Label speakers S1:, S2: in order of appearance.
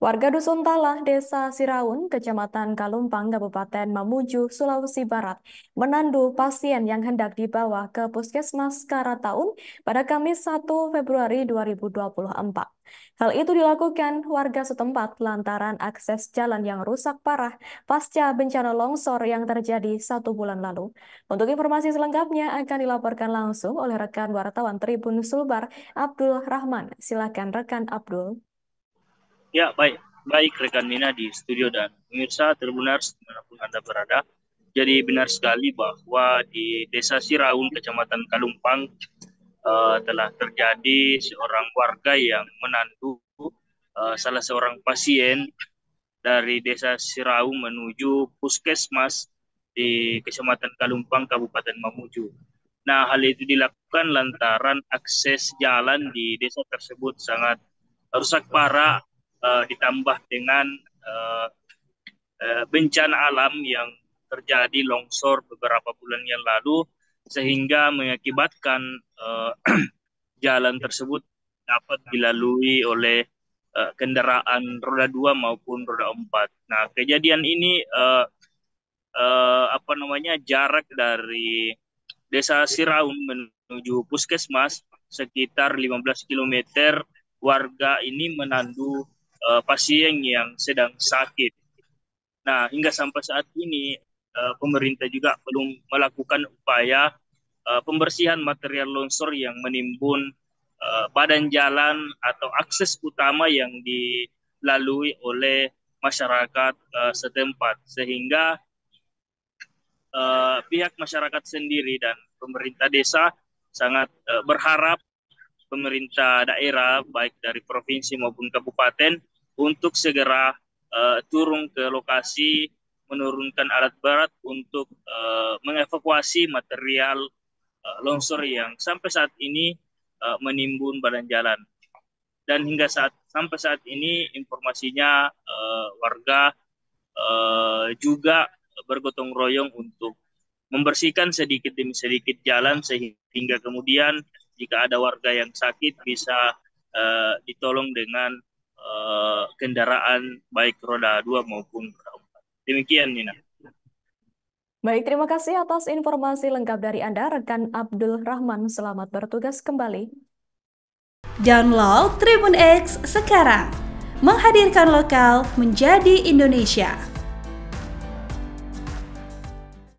S1: Warga Dusun Talah, Desa Siraun, Kecamatan Kalumpang, Kabupaten Mamuju, Sulawesi Barat, menandu pasien yang hendak dibawa ke Puskesmas Karataun pada Kamis 1 Februari 2024. Hal itu dilakukan warga setempat lantaran akses jalan yang rusak parah pasca bencana longsor yang terjadi 1 bulan lalu. Untuk informasi selengkapnya akan dilaporkan langsung oleh rekan wartawan Tribun Sulbar, Abdul Rahman. Silakan rekan Abdul.
S2: Ya, baik. Baik rekan Nina di studio dan pemirsa Tribuners dimanapun Anda berada. Jadi benar sekali bahwa di Desa Siraun, Kecamatan Kalumpang, telah terjadi seorang warga yang menandu salah seorang pasien dari Desa Siraun menuju Puskesmas di Kecamatan Kalumpang, Kabupaten Mamuju. Nah, hal itu dilakukan lantaran akses jalan di desa tersebut sangat rusak parah, ditambah dengan bencana alam yang terjadi longsor beberapa bulan yang lalu, sehingga mengakibatkan jalan tersebut dapat dilalui oleh kendaraan roda 2 maupun roda 4. Nah, kejadian ini jarak dari Desa Siraun menuju Puskesmas sekitar 15 kilometer. Warga ini menandu pasien yang sedang sakit. Nah, hingga sampai saat ini pemerintah juga belum melakukan upaya pembersihan material longsor yang menimbun badan jalan atau akses utama yang dilalui oleh masyarakat setempat, sehingga pihak masyarakat sendiri dan pemerintah desa sangat berharap pemerintah daerah baik dari provinsi maupun kabupaten untuk segera turun ke lokasi, menurunkan alat berat untuk mengevakuasi material longsor yang sampai saat ini menimbun badan jalan. Dan hingga sampai saat ini informasinya warga juga bergotong royong untuk membersihkan sedikit demi sedikit jalan, sehingga kemudian jika ada warga yang sakit bisa ditolong dengan kendaraan baik roda 2 maupun roda 4. Demikian, Nina.
S1: Baik, terima kasih atas informasi lengkap dari Anda, rekan Abdul Rahman. Selamat bertugas kembali.
S3: Download Tribun X sekarang, menghadirkan lokal menjadi Indonesia.